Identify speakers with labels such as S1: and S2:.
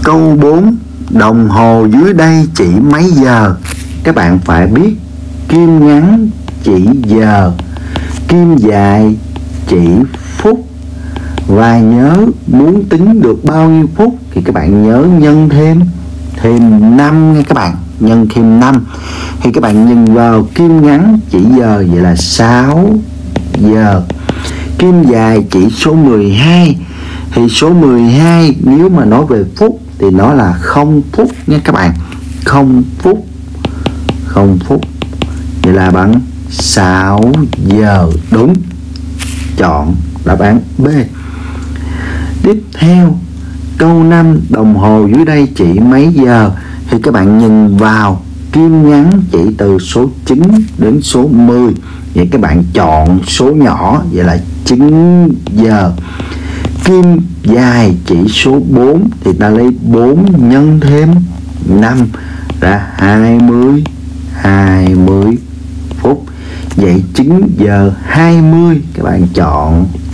S1: Câu 4. Đồng hồ dưới đây chỉ mấy giờ? Các bạn phải biết kim ngắn chỉ giờ, kim dài chỉ phút. Và nhớ muốn tính được bao nhiêu phút thì các bạn nhớ nhân thêm 5 nha các bạn. Nhân thêm 5 thì các bạn nhìn vào kim ngắn chỉ giờ, vậy là 6 giờ. Kim dài chỉ số 12 thì số 12 nếu mà nói về phút thì nó là 0 phút nha các bạn. 0 phút. Vậy là bằng 6 giờ. Đúng. Chọn đáp án B. Tiếp theo câu 5. Đồng hồ dưới đây chỉ mấy giờ? Thì các bạn nhìn vào kim ngắn chỉ từ số 9 đến số 10. Vậy các bạn chọn số nhỏ, vậy là 9 giờ. Kim dài chỉ số 4 thì ta lấy 4 nhân thêm 5 ra 20 phút. Vậy 9 giờ 20 các bạn chọn